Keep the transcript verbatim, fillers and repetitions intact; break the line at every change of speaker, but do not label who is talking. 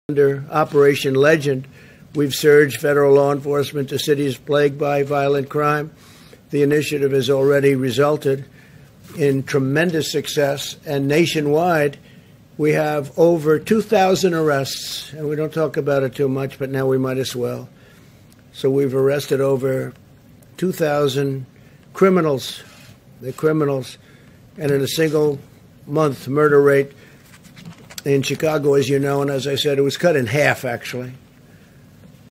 Under Operation Legend, we've surged federal law enforcement to cities plagued by violent crime. The initiative has already resulted in tremendous success, and nationwide, we have over two thousand arrests, and we don't talk about it too much, but now we might as well. So we've arrested over two thousand criminals. They're criminals, and in a single month, murder rate in Chicago, as you know, and as I said, it was cut in half, actually.